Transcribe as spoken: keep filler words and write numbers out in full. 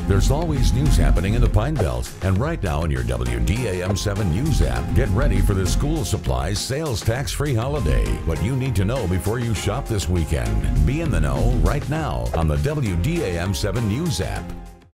There's always news happening in the Pine Belt, and right now in your W D A M seven News app, get ready for the school supplies sales tax-free holiday. What you need to know before you shop this weekend. Be in the know right now on the W D A M seven News app.